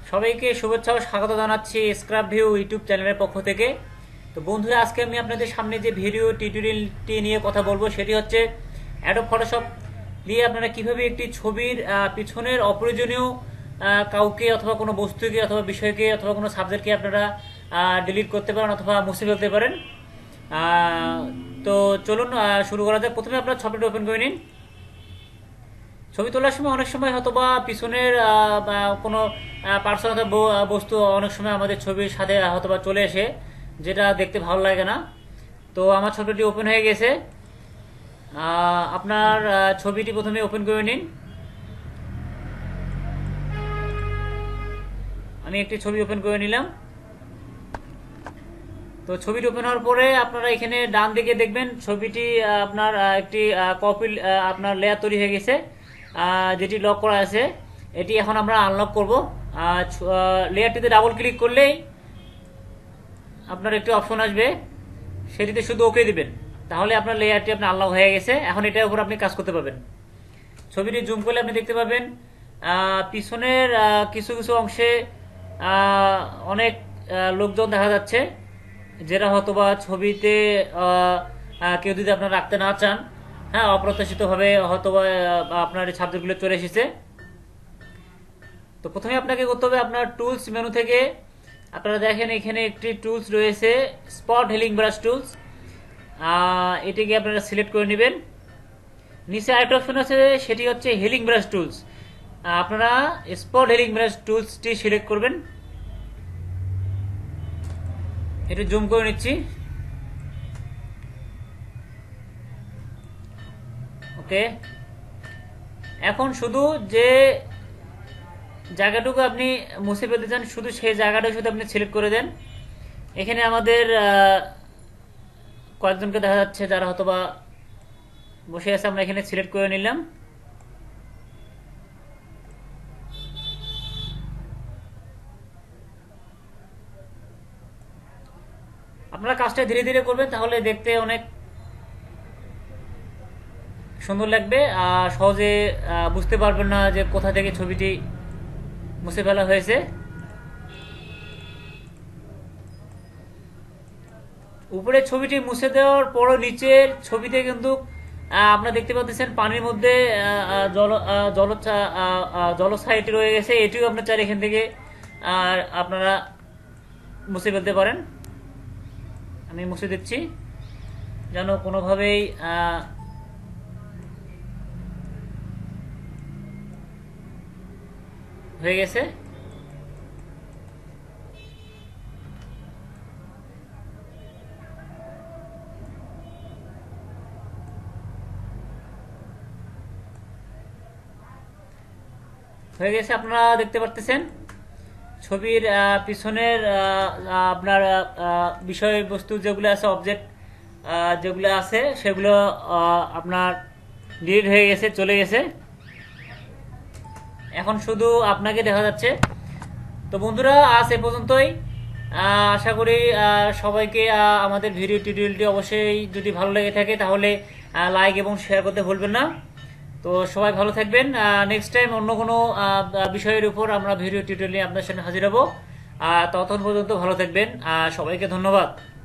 সবাইকে শুভেচ্ছা ও স্বাগত জানাচ্ছি স্ক্রাব ভিউ ইউটিউব চ্যানেলের পক্ষ থেকে। তো বন্ধুরা, আজকে আমি আপনাদের সামনে যে ভিডিও টিউটোরিয়ালটি নিয়ে কথা বলবো সেটি হচ্ছে অ্যাডোব ফটোশপ দিয়ে আপনারা কিভাবে একটি ছবির পিছনের অপ্রয়োজনীয় কাউকে অথবা কোনো বস্তুকে অথবা বিষয়কে অথবা কোনো সাবজেক্টকে আপনারা ডিলিট করতে পারেন অথবা মুছে ফেলতে পারেন। তো চলুন শুরু করা যাক। প্রথমে আপনারা ছবিটা ওপেন করে নিন। ছবি তোলার সময় অনেক সময় হয়তো বা পিছনের কোনো পার্সন অথবা বস্তু অনেক সময় আমাদের ছবির সাথে হয়তো বা চলে এসে, যেটা দেখতে ভালো লাগে না। তো আমার ছবিটি ওপেন হয়ে গেছে। আপনার ছবিটি প্রথমে ওপেন করে নিন। আমি একটি ছবি ওপেন করে নিলাম। তো ছবিটি ওপেন হওয়ার পরে আপনারা এখানে ডান দিকে দেখবেন ছবিটি আপনার একটি কপি আপনার লেয়ার তৈরি হয়ে গেছে, যেটি লক করা আছে। এটি এখন আমরা আনলক করব। লেয়ারটিতে ডাবল ক্লিক করলেই আপনার একটি অপশন আসবে, সেটিতে শুধু ওকে দিবেন, তাহলে আপনার লেয়ারটি আপনার আনলক হয়ে গেছে। এখন এটার উপর আপনি কাজ করতে পারবেন। ছবিটি জুম করলে আপনি দেখতে পাবেন পিছনের কিছু কিছু অংশে অনেক লোকজন দেখা যাচ্ছে, যেটা হয়তোবা ছবিতে কেউ যদি আপনারা রাখতে না চান, হ্যাঁ, অপ্রত্যাশিতভাবে হয়তোবা আপনার এই সাবজেক্টগুলো চলে এসেছে। তো প্রথমে আপনাকে করতে হবে আপনার টুলস মেনু থেকে আপনারা দেখেন এখানে একটি টুলস রয়েছে, স্পট হিলিং ব্রাশ টুলস। এটিকে আপনারা সিলেক্ট করে নেবেন। নিচে আরেকটা অপশন আছে, সেটি হচ্ছে হিলিং ব্রাশ টুলস। আপনারা স্পট হিলিং ব্রাশ টুলসটি সিলেক্ট করবেন। একটু জুম করে নিচ্ছি। ওকে, এখন শুধু যে জায়গাটুকু আপনি মুছে ফেলতে চান শুধু সেই জায়গাটা শুধু আপনি সিলেক্ট করে দেন। এখানে আমাদের কয়েকজনকে দেখা যাচ্ছে যারা হয়তোবা বসে আছে, আমরা এখানে সিলেক্ট করে নিলাম। আপনারা কাজটা ধীরে ধীরে করবেন, তাহলে দেখতে অনেক সুন্দর লাগবে। সহজে বুঝতে পারবেন না যে কোথা থেকে ছবিটি মুছে ফেলা হয়েছে। উপরের ছবিটি মুছে দেওয়ার পর নিচের ছবিতে কিন্তু আপনারা দেখতে পাচ্ছেন পানির মধ্যে জলছায়াটি রয়ে গেছে। এটিও আপনার চাই এখান থেকে আপনারা মুছে ফেলতে পারেন। আমি মুছে দিচ্ছি যেন কোনোভাবেই হয়ে গেছে। আপনারা দেখতে পারতেছেন ছবির পিছনের আপনার বিষয়বস্তু যেগুলো আছে, অবজেক্ট যেগুলো আছে সেগুলো আপনার ডিলিট হয়ে গেছে, চলে গেছে। এখন শুধু আপনাকে দেখা যাচ্ছে। তো বন্ধুরা, আজ এ পর্যন্তই। আশা করি সবাইকে আমাদের ভিডিও টিউটোরিয়ালটি অবশ্যই যদি ভালো লেগে থাকে তাহলে লাইক এবং শেয়ার করতে ভুলবেন না। তো সবাই ভালো থাকবেন। নেক্সট টাইম অন্য কোনো বিষয়ের উপর আমরা ভিডিও টিউটোরিয়াল নিয়ে আপনার সামনে হাজির হব। ততক্ষণ পর্যন্ত ভালো থাকবেন। সবাইকে ধন্যবাদ।